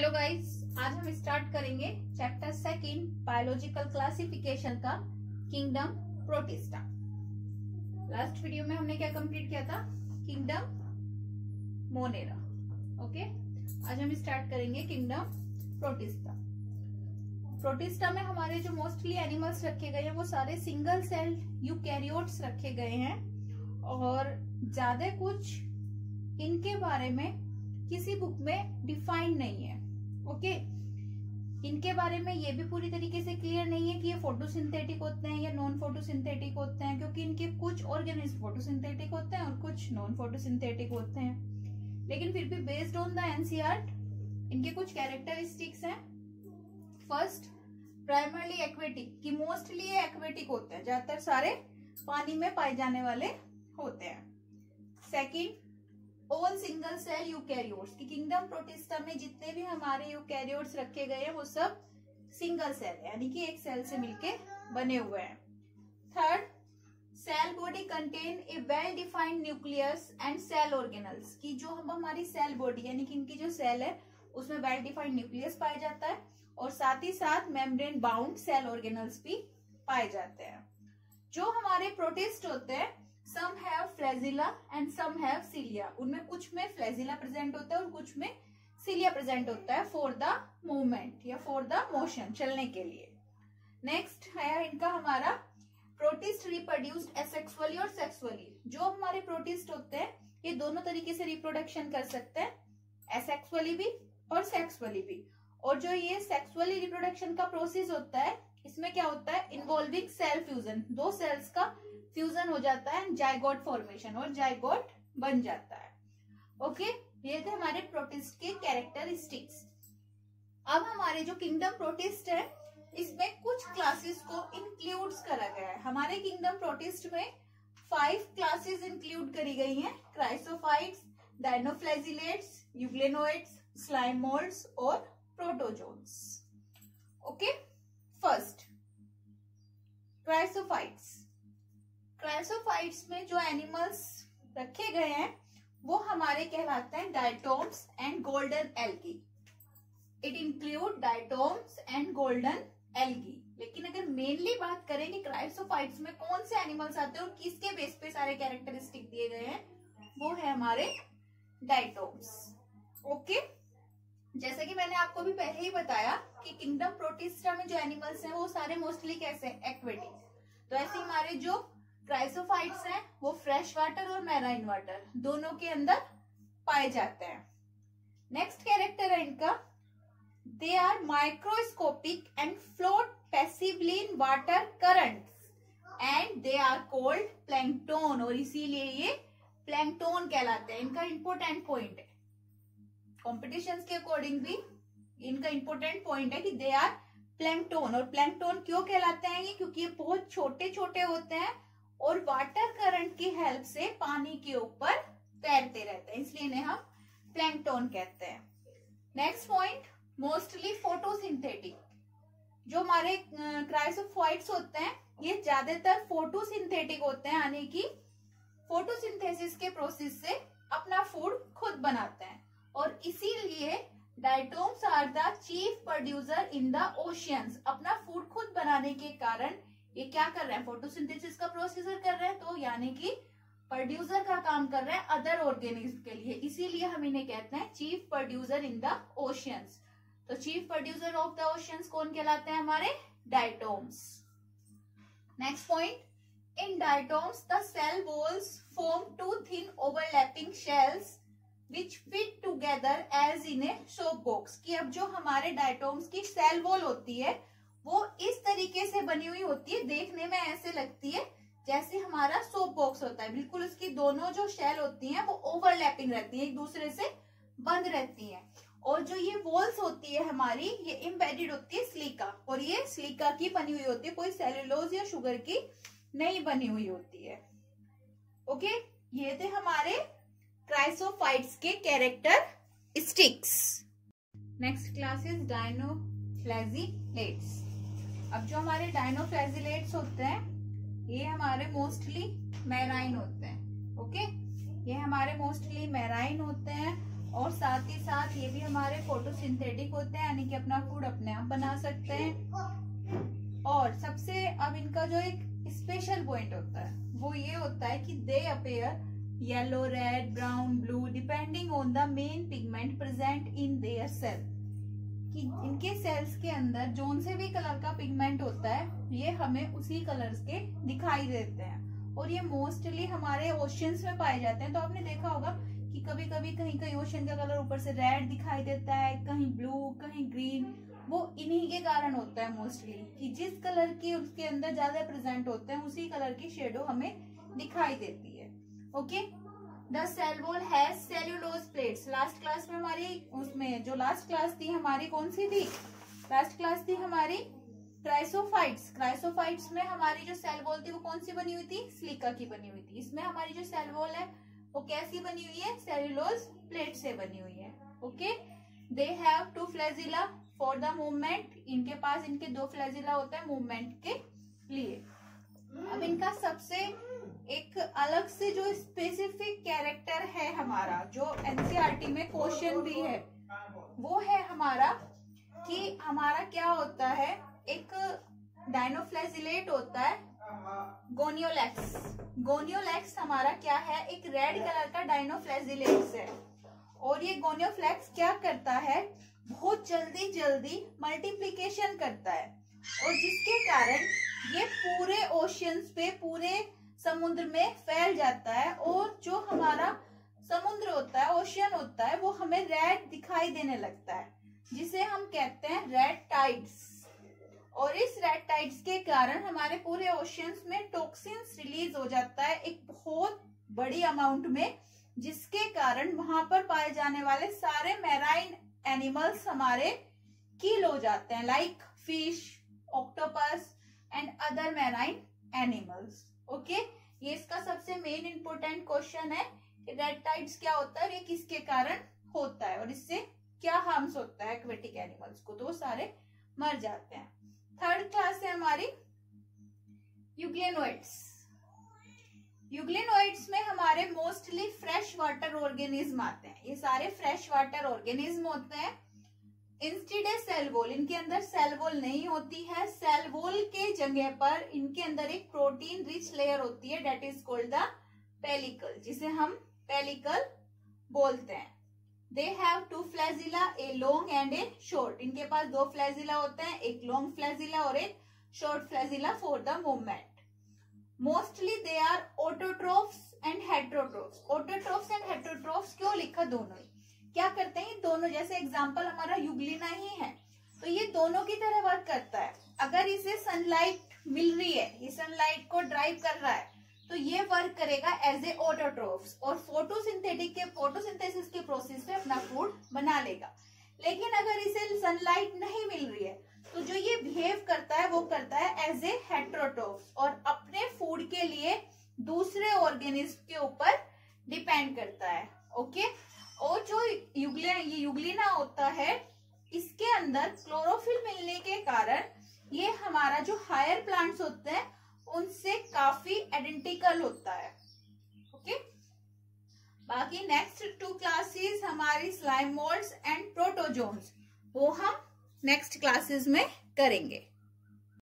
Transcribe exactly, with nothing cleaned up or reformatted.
Hello guys, आज हम start करेंगे चैप्टर सेकंड बायोलॉजिकल क्लासिफिकेशन का किंगडम प्रोटिस्टा। लास्ट वीडियो में हमने क्या कंप्लीट किया था? Kingdom Monera. ओके, आज हम स्टार्ट करेंगे किंगडम प्रोटिस्टा। प्रोटिस्टा में हमारे जो मोस्टली एनिमल्स रखे गए हैं वो सारे सिंगल सेल यूकैरियोट्स रखे गए हैं और ज्यादा कुछ इनके बारे में किसी बुक में डिफाइंड नहीं है। ओके, इनके बारे में ये भी पूरी तरीके से क्लियर नहीं है कि ये फोटोसिंथेटिक होते हैं या नॉन फोटोसिंथेटिक होते हैं, क्योंकि इनके कुछ ऑर्गेनिज्म फोटोसिंथेटिक होते हैं और कुछ नॉन फोटोसिंथेटिक होते हैं। लेकिन फिर भी बेस्ड ऑन द एनसीईआरटी इनके कुछ कैरेक्टरिस्टिक्स हैं। फर्स्ट, प्राइमरली एक्वेटिक, कि मोस्टली ये एक्वेटिक होते हैं, ज्यादातर सारे पानी में पाए जाने वाले होते हैं। Second, all single cell eukaryotes, कि किंगडम प्रोटिस्टा में जितने भी हमारे यूकैरियोट्स रखे गए हैं वो सब सिंगल सेल है, यानी कि एक सेल से मिलके बने हुए हैं। Third, cell body contain a well defined nucleus and cell organelles, कि जो हम हमारी सेल बॉडी यानी कि इनकी जो सेल है उसमें वेल डिफाइंड न्यूक्लियस पाया जाता है और साथ ही साथ मेम्ब्रेन बाउंड सेल ऑर्गेनल्स भी पाए जाते हैं। जो हमारे प्रोटिस्ट होते हैं, some have flagella and some have cilia, उनमें कुछ में फ्लैजिला प्रेजेंट होता है और कुछ में सिलिया प्रेजेंट होता है फॉर द मूवमेंट या फॉर द मोशन, चलने के लिए। नेक्स्ट है इनका हमारा प्रोटिस्ट रिप्रोड्यूस्ड एसेक्सुअली और सेक्सुअली। जो हमारे प्रोटिस्ट होते हैं ये दोनों तरीके से रिप्रोडक्शन कर सकते हैं, एसेक्सुअली भी और सेक्सुअली भी। और जो ये सेक्सुअली रिप्रोडक्शन का प्रोसेस होता है इसमें क्या होता है? इन्वॉल्विंग सेल फ्यूजन, दो सेल्स का फ्यूजन हो जाता है, जाइगोट फॉर्मेशन, और जाइगोट बन जाता है। ओके, ये थे हमारे प्रोटिस्ट के कैरेक्टरिस्टिक्स। अब हमारे जो किंगडम प्रोटिस्ट है इसमें कुछ क्लासेस को इंक्लूड करा गया है। हमारे किंगडम प्रोटिस्ट में फाइव क्लासेस इंक्लूड करी गई हैं: chrysophytes, dinoflagellates, euglenoids, slime moulds और protozoans. Okay, first chrysophytes. Chrysophytes में जो एनिमल्स रखे गए हैं वो हमारे कहलाते हैं diatoms and golden algae. It include diatoms and golden algae. लेकिन अगर मेनली बात करें कि क्राइसोफाइट्स में कौन से एनिमल्स आते हैं और किसके बेस पे सारे कैरेक्टरिस्टिक दिए गए हैं, वो है हमारे डायटोम्स। ओके, जैसे कि मैंने आपको भी पहले ही बताया कि किंगडम प्रोटिस्टा में जो एनिमल्स हैं वो सारे मोस्टली कैसे एक्वेटिक। तो ऐसे हमारे जो क्राइसोफाइट्स हैं वो फ्रेश वाटर और मैराइन वाटर दोनों के अंदर पाए जाते हैं। नेक्स्ट कैरेक्टर है इनका, they are microscopic and float passively in water currents and they are called plankton, और इसीलिए ये प्लैंकटन कहलाते हैं। इनका इंपॉर्टेंट पॉइंट है, कॉम्पिटिशंस के अकॉर्डिंग भी इनका इंपॉर्टेंट पॉइंट है कि दे आर प्लैंकटन। और प्लैंकटन क्यों कहलाते हैं ये? क्योंकि ये बहुत छोटे छोटे होते हैं और वाटर करंट की हेल्प से पानी के ऊपर तैरते रहते हैं, इसलिए इन्हें हम प्लैंकटन कहते हैं। Next point, mostly photosynthetic. जो हमारे क्राइसोफाइट्स होते हैं ये ज्यादातर फोटोसिंथेटिक होते हैं, यानी कि फोटोसिंथेसिस के प्रोसेस से अपना फूड खुद बनाते हैं। और इसीलिए diatoms are the chief producer in the oceans. अपना फूड खुद बनाने के कारण ये क्या कर रहे हैं? फोटोसिंथेसिस का प्रोसीजर कर रहे हैं, तो यानी कि प्रोड्यूसर का काम कर रहे हैं अदर ऑर्गेनिज्म के लिए, इसीलिए हम इन्हें कहते हैं chief producer in the oceans. तो chief producer of the oceans कौन कहलाते हैं? हमारे diatoms. Next point, in diatoms the cell walls form two thin overlapping shells which fit together as in a soap box. कि अब जो हमारे डायटोम्स की सेल वॉल होती है वो इस तरीके से बनी हुई होती है, देखने में ऐसे लगती है जैसे हमारा सोप बॉक्स होता है। बिल्कुल उसकी दोनों जो शेल होती हैं वो ओवरलैपिंग रहती है, एक दूसरे से बंद रहती हैं। और जो ये वॉल्स होती है हमारी ये एम्बेडेड होती है सिलिका, और ये सिलिका की बनी हुई होती है, कोई सेलुलोज या शुगर की नहीं बनी हुई होती है। ओके, ये थे हमारे क्राइसोफाइट्स के characteristics. Next class is dinoflagellates. अब जो हमारे डायनोफ्लैजिलेट्स होते हैं ये हमारे मोस्टली मैराइन होते हैं। ओके, ये हमारे मोस्टली मैराइन होते हैं और साथ ही साथ ये भी हमारे फोटोसिंथेटिक होते हैं, यानी कि अपना फूड अपने आप बना सकते हैं। और सबसे अब इनका जो एक स्पेशल पॉइंट होता है वो ये होता है कि they appear yellow, red, brown, blue depending on the main pigment present in their cell, कि इनके सेल्स के अंदर जोन से भी कलर का पिगमेंट होता है ये हमें उसी कलर्स के दिखाई देते हैं। और ये मोस्टली हमारे ओशियंस में पाए जाते हैं। तो आपने देखा होगा कि कभी कभी कहीं कहीं ओशन का कलर ऊपर से रेड दिखाई देता है, कहीं ब्लू, कहीं ग्रीन। वो इन्हीं के कारण होता है मोस्टली, कि जिस कलर की उसके अंदर ज्यादा प्रेजेंट होते हैं उसी कलर की शेडो हमें दिखाई देती है। Okay, the cell wall has cellulose plates. Last class में हमारी उसमें जो लास्ट क्लास थी हमारी कौन सी थी? लास्ट क्लास थी हमारी क्राइसोफाइट्स। क्राइसोफाइट्स में हमारी जो सेल वॉल थी वो कौन सी बनी हुई थी? सिलिका की बनी हुई थी। इसमें हमारी जो सेल वॉल है वो कैसी बनी हुई है? सेल्यूलोज प्लेट से बनी हुई है। Okay, they have two flagella for the movement. इनके पास इनके दो फ्लैजिला होते हैं मूवमेंट के लिए। अब इनका सबसे एक अलग से जो स्पेसिफिक कैरेक्टर है हमारा, जो एनसीईआरटी में क्वेश्चन भी है, वो है हमारा कि हमारा क्या होता है, एक डायनोफ्लैजिलेट होता है गोनियोलैक्स। गोनियोलैक्स हमारा क्या है? एक रेड कलर का डायनोफ्लैजिलेट्स है। और ये गोनियोफ्लेक्स क्या करता है? बहुत जल्दी जल्दी मल्टीप्लिकेशन करता है, और जिसके कारण ये पूरे ओशियंस पे, पूरे समुद्र में फैल जाता है। और जो हमारा समुद्र होता है, ओशियन होता है, वो हमें रेड दिखाई देने लगता है, जिसे हम कहते हैं रेड टाइड्स। और इस रेड टाइड्स के कारण हमारे पूरे ओशियंस में टॉक्सिन्स रिलीज हो जाता है एक बहुत बड़ी अमाउंट में, जिसके कारण वहां पर पाए जाने वाले सारे मैराइन एनिमल्स हमारे किल हो जाते हैं, like fish, octopus and other marine animals. Okay, ये इसका सबसे मेन इंपोर्टेंट क्वेश्चन है कि रेड टाइड्स क्या होता है, ये किसके कारण होता है और इससे क्या हार्म्स होता है एक्वेटिक एनिमल्स को, तो वो सारे मर जाते हैं। थर्ड क्लास है हमारी यूग्लेनोइड्स। यूग्लेनोइड्स में हमारे मोस्टली फ्रेश वाटर ऑर्गेनिज्म आते हैं। ये सारे फ्रेश वाटर ऑर्गेनिज्म होते हैं। इंस्टेड सेल वॉल, इनके अंदर सेल वॉल नहीं होती है। सेल वॉल के जगह पर इनके अंदर एक प्रोटीन रिच लेयर होती है, that is called the pellicle, जिसे हम पेलिकल बोलते हैं। They have two flagella, a long and a short. इनके पास दो फ्लैजिला होते हैं, एक लॉन्ग फ्लैजिला और एक short flagella for the movement. Mostly they are autotrophs and heterotrophs. Autotrophs and heterotrophs क्यों लिखा? दोनों ही क्या करते हैं? ये दोनों, जैसे एग्जांपल हमारा यूग्लिना ही है, तो ये दोनों की तरह वर्क करता है। अगर इसे सनलाइट मिल रही है, ये सनलाइट को ड्राइव कर रहा है, तो ये वर्क करेगा एज ए ऑटोट्रोफ्स और फोटोसिंथेटिक के फोटोसिंथेसिस के प्रोसेस में अपना फूड बना लेगा। लेकिन अगर इसे सनलाइट नहीं मिल रही है, तो जो ये बिहेव करता है वो करता है एज ए हेट्रोट्रोफ्स और अपने फूड के लिए दूसरे ऑर्गेनिज्म के ऊपर डिपेंड करता है। ओके, और जो यूग्लिना ये यूग्लिना होता है, इसके अंदर क्लोरोफिल मिलने के कारण ये हमारा जो हायर प्लांट्स होते हैं उनसे काफी आइडेंटिकल होता है। ओके, बाकी नेक्स्ट टू क्लासेस हमारी स्लाइम मोल्ड्स एंड प्रोटोजोन्स, वो हम नेक्स्ट क्लासेस में करेंगे।